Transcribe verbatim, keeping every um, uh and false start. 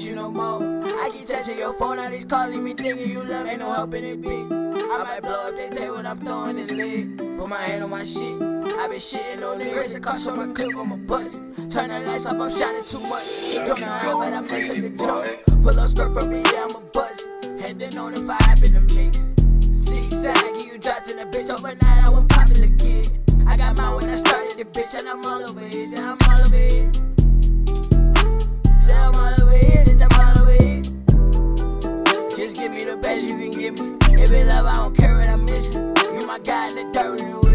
you no more. I keep touching your phone, all these calls leave me thinking you love. Ain't no helping it be. I might blow if they tell what I'm throwing this leg. Put my hand on my shit. I been shitting on niggas. Raise the cost on my clip, I'ma bust it. Turn the lights off, I'm shining too much. Don't know how, but I mess up the joke. Pull up skirt from me, yeah, I'ma bust it. Head then on if I happen to mix. Six side, give you drops in the bitch. Overnight, I was popular kid. I got mine when I started the bitch, and I'm all over it. And I'm all over it. Say I'm all over it, bitch, I'm all over it. Just give me the best you can give me. If it's love, I don't care what I'm missing. You my guy in the dirt when you